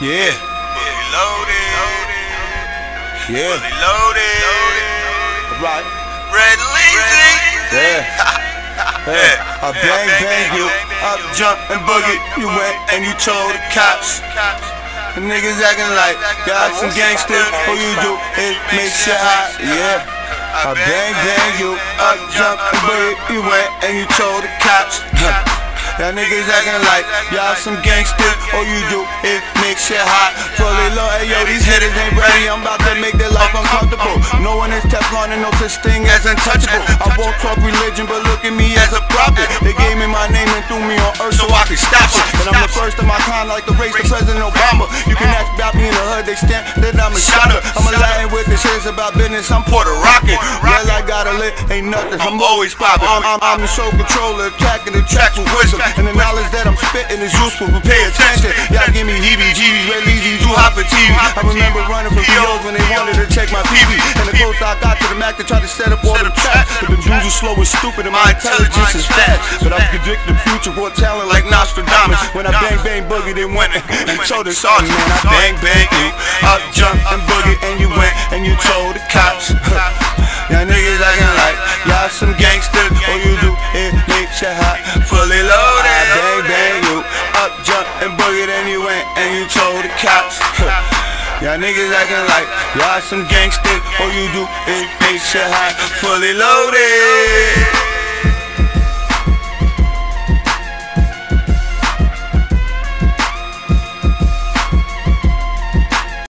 Yeah. Fully loaded. Yeah. Fully loaded. Right. Red Leezy. Yeah. Hey, I bang bang you, up jump and boogie. You went and you told the cops. The niggas acting like got some gangsters. All you do is make shit hot. Yeah. I bang bang you, up jump and boogie. You went and you told the cops. Y'all niggas acting like y'all some gangsters. All you do is make shit hot. Fully low, hey yo, these hitters ain't ready. I'm about to make their life uncomfortable. No one is Teflon and no such thing as untouchable. I won't talk religion, but look at me as a prophet. They gave me my name and threw me on earth so I could stop it. And I'm the first of my kind, like the race to President Obama. You can ask about me in the hood, they stamp that I'm a shotter. I'm a Latin with this shit's about business, I'm Puerto Rican. Well, I gotta live, ain't nothing, I'm always poppin'. I'm the soul controller, attacking the track with wisdom. And the knowledge that I'm spitting is useful, but pay attention. Y'all give me heebie-jeebies, Red Leezy, you hop a TV. I remember running from POs when they wanted to check my PB. And the closer I got to the Mac, they tried to set up all the tracks. But the dudes are slow and stupid and my intelligence is fast. But I predict the future, raw talent like Nostradamus. When I bang bang boogie, they went and told the sergeant, man, I bang bang you, up jump and boogie, and you went and you told the cops. Y'all niggas acting like y'all some gangsters. All you do is make shit hot. Fully loaded. I bang bang you, up jump and boogie, then you went and you told the cops. Y'all niggas acting like y'all some gangsters. All you do is make shit hot. Fully loaded.